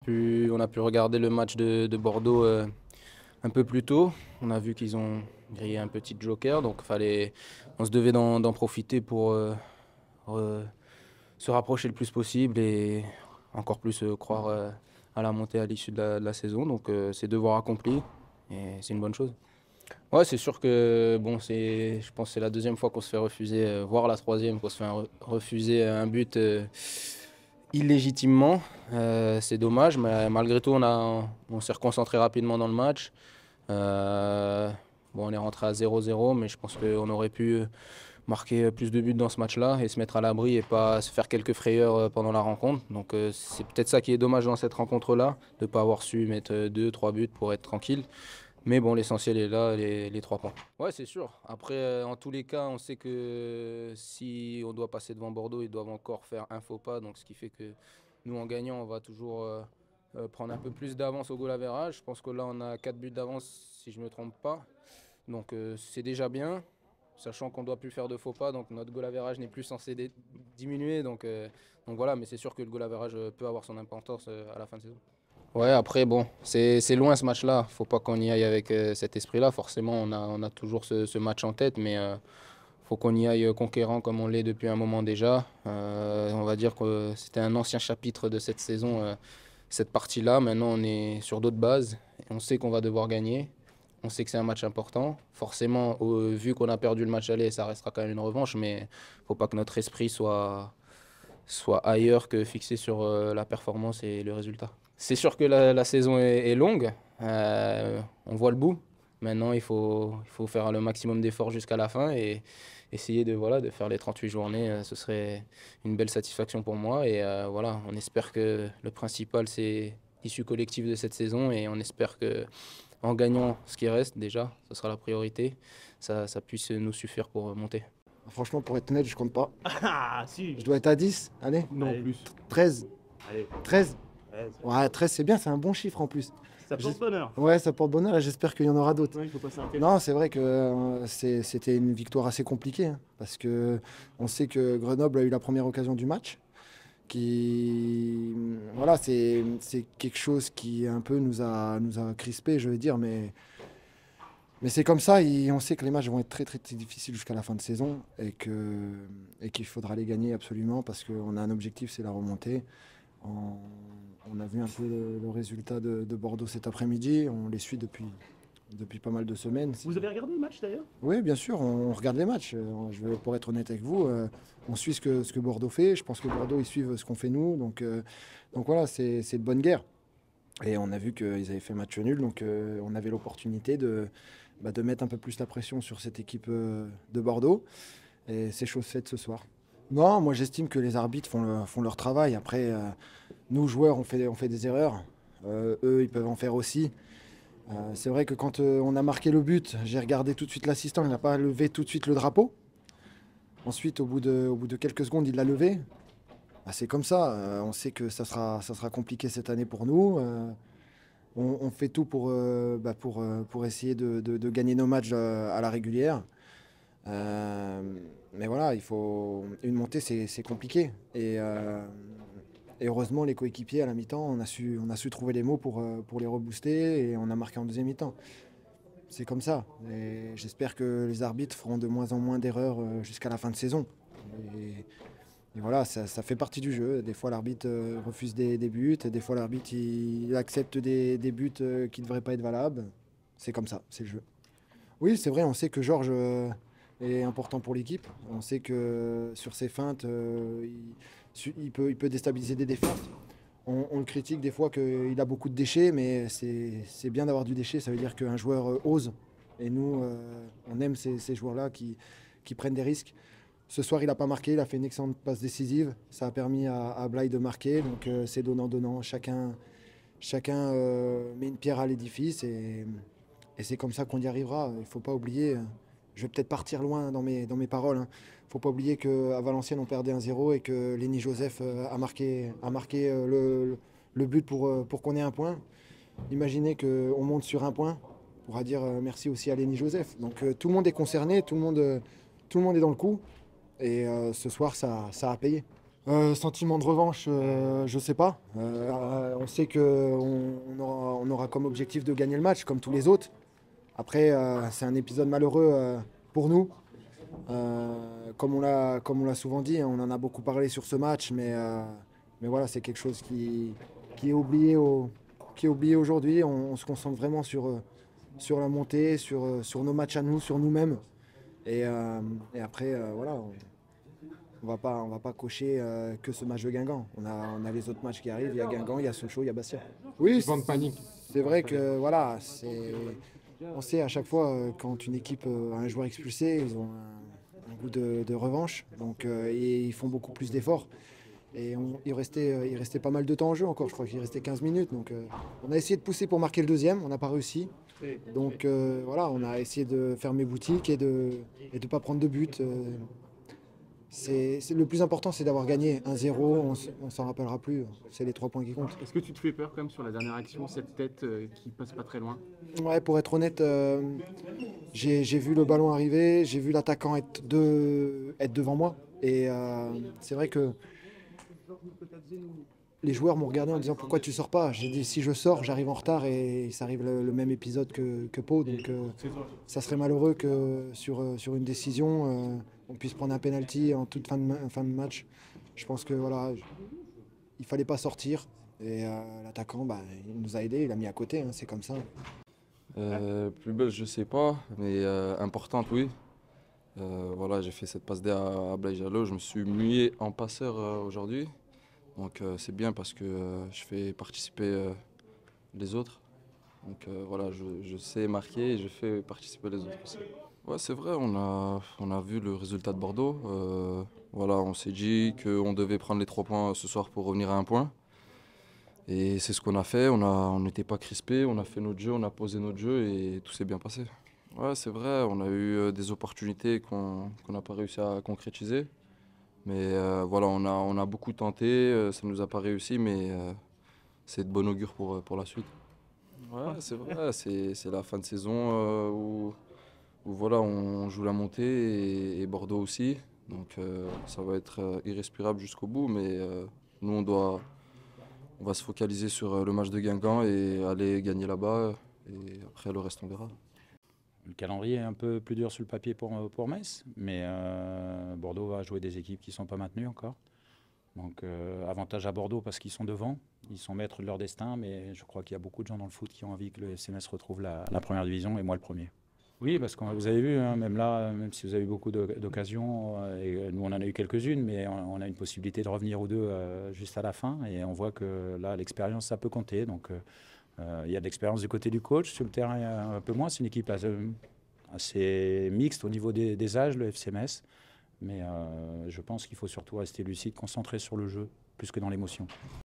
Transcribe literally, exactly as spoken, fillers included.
Puis, on a pu regarder le match de, de Bordeaux euh, un peu plus tôt. On a vu qu'ils ont grillé un petit joker, donc fallait, on se devait d'en d'en profiter pour euh, re- se rapprocher le plus possible et encore plus euh, croire euh, à la montée à l'issue de la, de la saison. Donc euh, c'est devoir accompli et c'est une bonne chose. Ouais, c'est sûr que bon, c'est, je pense que c'est la deuxième fois qu'on se fait refuser, euh, voire la troisième, qu'on se fait un- refuser un but euh, illégitimement. Euh, c'est dommage, mais malgré tout, on a, on s'est reconcentré rapidement dans le match. Euh, bon, on est rentré à zéro zéro, mais je pense qu'on aurait pu marquer plus de buts dans ce match-là et se mettre à l'abri et pas se faire quelques frayeurs euh, pendant la rencontre. Donc euh, c'est peut-être ça qui est dommage dans cette rencontre-là, de ne pas avoir su mettre euh, deux, trois buts pour être tranquille. Mais bon, l'essentiel est là, les, les trois points. Ouais, c'est sûr. Après, euh, en tous les cas, on sait que si on doit passer devant Bordeaux, ils doivent encore faire un faux pas. Donc, ce qui fait que nous, en gagnant, on va toujours euh, euh, prendre un peu plus d'avance au goal average. Je pense que là, on a quatre buts d'avance, si je ne me trompe pas. Donc, euh, c'est déjà bien, sachant qu'on ne doit plus faire de faux pas. Donc, notre goal average n'est plus censé dé- diminuer. Donc, euh, donc voilà, mais c'est sûr que le goal average euh, peut avoir son importance euh, à la fin de saison. Ouais, après, bon, c'est c'est loin ce match-là. Faut pas qu'on y aille avec euh, cet esprit-là. Forcément, on a, on a toujours ce, ce match en tête, mais euh, faut qu'on y aille conquérant comme on l'est depuis un moment déjà. Euh, on va dire que c'était un ancien chapitre de cette saison, euh, cette partie-là. Maintenant, on est sur d'autres bases. Et on sait qu'on va devoir gagner. On sait que c'est un match important. Forcément, au- vu qu'on a perdu le match aller, ça restera quand même une revanche, mais faut pas que notre esprit soit soit ailleurs que fixé sur euh, la performance et le résultat. C'est sûr que la, la saison est, est longue, euh, on voit le bout. Maintenant, il faut, il faut faire le maximum d'efforts jusqu'à la fin et essayer de, voilà, de faire les trente-huit journées. Euh, ce serait une belle satisfaction pour moi. Et euh, voilà, on espère que le principal, c'est l'issue collective de cette saison et on espère que en gagnant ce qui reste, déjà, ce sera la priorité, ça, ça puisse nous suffire pour monter. Franchement, pour être honnête, je compte pas. Ah, si. Je dois être à dix. Allez, Non, Allez. plus. treize. Allez. treize. Ouais, Ouais, treize, c'est bien, c'est un bon chiffre en plus. ça porte J'es- bonheur. Ouais, ça porte bonheur et j'espère qu'il y en aura d'autres. Ouais, il faut passer un test. Non, c'est vrai que euh, c'est- c'était une victoire assez compliquée, hein, parce que on sait que Grenoble a eu la première occasion du match. Qui, voilà, c'est c'est quelque chose qui un peu nous a, nous a crispé, je veux dire, mais, mais c'est comme ça. Et on sait que les matchs vont être très, très, très difficiles jusqu'à la fin de saison et que, et qu'il faudra les gagner absolument parce qu'on a un objectif, c'est la remontée. On, on a vu un peu le, le résultat de, de Bordeaux cet après-midi. On les suit depuis, depuis pas mal de semaines. Vous avez regardé le match d'ailleurs? Oui, bien sûr, on, on regarde les matchs. Euh, Je vais, pour être honnête avec vous, euh, on suit ce que, ce que Bordeaux fait. Je pense que Bordeaux, ils suivent ce qu'on fait nous. Donc, euh, donc voilà, c'est c'est de bonne guerre. Et on a vu qu'ils avaient fait match nul. Donc euh, on avait l'opportunité de, bah, de mettre un peu plus la pression sur cette équipe euh, de Bordeaux. Et c'est chose faite ce soir. Non, moi j'estime que les arbitres font, le- font leur travail. Après, euh, nous, joueurs, on fait, on fait des erreurs. Euh, eux, ils peuvent en faire aussi. Euh, c'est vrai que quand euh, on a marqué le but, j'ai regardé tout de suite l'assistant, il n'a pas levé tout de suite le drapeau. Ensuite, au bout de, au bout de quelques secondes, il l'a levé. Bah, c'est comme ça, euh, on sait que ça sera, ça sera compliqué cette année pour nous. Euh, on, on fait tout pour, euh, bah, pour, euh, pour essayer de, de- de gagner nos matchs euh, à la régulière. Euh, mais voilà, il faut une montée, c'est c'est compliqué. Et, euh, et heureusement, les coéquipiers à la mi-temps, on a su, on a su trouver les mots pour, euh, pour les rebooster et on a marqué en deuxième mi-temps. C'est comme ça. Et j'espère que les arbitres feront de moins en moins d'erreurs euh, jusqu'à la fin de saison. Et, et voilà, ça, ça fait partie du jeu. Des fois, l'arbitre euh, refuse des, des buts, et des fois, l'arbitre il accepte des, des buts euh, qui ne devraient pas être valables. C'est comme ça, c'est le jeu. Oui, c'est vrai, on sait que Georges euh, est important pour l'équipe. On sait que sur ses feintes, euh, il, su- il peut, il peut déstabiliser des défenses. On, on le critique des fois qu'il a beaucoup de déchets, mais c'est c'est bien d'avoir du déchet, ça veut dire qu'un joueur euh, ose. Et nous, euh, on aime ces, ces joueurs-là qui, qui prennent des risques. Ce soir, il n'a pas marqué, il a fait une excellente passe décisive. Ça a permis à, à Blaye de marquer, donc euh, c'est donnant-donnant. Chacun, chacun euh, met une pierre à l'édifice et, et c'est comme ça qu'on y arrivera. Il ne faut pas oublier, euh, je vais peut-être partir loin dans mes, dans mes paroles. Il ne faut pas oublier qu'à Valenciennes, on perdait un zéro et que Lenny Joseph euh, a marqué, a marqué euh, le, le but pour, euh, pour qu'on ait un point. Imaginez qu'on monte sur un point. On pourra dire euh, merci aussi à Lenny Joseph. Donc euh, tout le monde est concerné, tout le monde, euh, tout le monde est dans le coup. Et euh, ce soir, ça, ça a payé. Euh, sentiment de revanche, euh, je sais pas. Euh, on sait qu'on on aura, on aura comme objectif de gagner le match, comme tous les autres. Après, euh, c'est un épisode malheureux euh, pour nous. Euh, comme on l'a comme on l'a souvent dit, hein, on en a beaucoup parlé sur ce match, mais, euh, mais voilà, c'est quelque chose qui, qui est oublié au, qui est oublié aujourd'hui. On, on se concentre vraiment sur, euh, sur la montée, sur, euh, sur nos matchs à nous, sur nous-mêmes. Et, euh, et après, euh, voilà, on, on va pas, on va pas cocher euh, que ce match de Guingamp. On a, on a les autres matchs qui arrivent. Il y a Guingamp, il y a Sochaux, il y a Bastia. Oui, Vent de panique. c'est vrai que voilà, c'est, on sait à chaque fois euh, quand une équipe euh, a un joueur expulsé, ils ont un, un goût de, de revanche. Donc, euh, et ils font beaucoup plus d'efforts. Et on- il, restait, euh, il restait pas mal de temps en jeu encore. Je crois qu'il restait quinze minutes. Donc, euh, on a essayé de pousser pour marquer le deuxième. On n'a pas réussi. Donc euh, voilà, on a essayé de fermer boutique et de ne et de pas prendre de but. euh, c'est, c'est- le plus important, c'est d'avoir gagné un zéro, on, s- on s'en rappellera plus. C'est les trois points qui comptent. Est-ce que tu te fais peur quand même sur la dernière action, cette tête euh, qui passe pas très loin? Ouais, pour être honnête, euh, j'ai, j'ai vu le ballon arriver, j'ai vu l'attaquant être, de, être devant moi. Et euh, c'est vrai que les joueurs m'ont regardé en disant pourquoi tu sors pas. J'ai dit si je sors, j'arrive en retard et ça arrive le, le même épisode que, que Pau. Donc euh, ça serait malheureux que sur, euh, sur une décision, euh, on puisse prendre un penalty en toute fin de, ma- fin de match. Je pense que voilà, il fallait pas sortir. Et euh, l'attaquant, bah, il nous a aidés, il a mis à côté, hein, c'est comme ça. Euh, plus belle, je sais pas, mais euh, importante, oui. Euh, voilà, j'ai fait cette passe D à, à Blaise Jalot. Je me suis mué en passeur euh, aujourd'hui. Donc euh, c'est bien parce que euh, je fais participer euh, les autres. Donc euh, voilà, je, je sais marquer et je fais participer les autres aussi. Ouais, c'est vrai, on a, on a vu le résultat de Bordeaux. Euh, voilà, on s'est dit qu'on devait prendre les trois points ce soir pour revenir à un point. Et c'est ce qu'on a fait, on a- on n'était pas crispé, on a fait notre jeu, on a posé notre jeu et tout s'est bien passé. Ouais, c'est vrai, on a eu euh, des opportunités qu'on qu'on n'a pas réussi à concrétiser. Mais euh, voilà, on a, on a beaucoup tenté, euh, ça ne nous a pas réussi, mais euh, c'est de bon augure pour, euh, pour la suite. Ouais, c'est vrai, c'est c'est la fin de saison euh, où, où voilà, on joue la montée et, et Bordeaux aussi. Donc euh, ça va être euh, irrespirable jusqu'au bout, mais euh, nous on doit, on va se focaliser sur euh, le match de Guingamp et aller gagner là-bas. Et après, le reste, on verra. Le calendrier est un peu plus dur sur le papier pour, pour Metz, mais euh, Bordeaux va jouer des équipes qui ne sont pas maintenues encore. Donc euh, avantage à Bordeaux parce qu'ils sont devant, ils sont maîtres de leur destin, mais je crois qu'il y a beaucoup de gens dans le foot qui ont envie que le F C Metz retrouve la, la première division et moi le premier. Oui, parce que vous avez vu, hein, même là, même si vous avez eu beaucoup de- d'occasions, euh, et nous on en a eu quelques-unes, mais on, on a une possibilité de revenir ou deux euh, juste à la fin, et on voit que là l'expérience ça peut compter. Donc euh, euh, il y a de l'expérience du côté du coach, sur le terrain il y a un peu moins, c'est une équipe assez, assez mixte au niveau des, des âges, le F C Metz, mais euh, je pense qu'il faut surtout rester lucide, concentré sur le jeu, plus que dans l'émotion.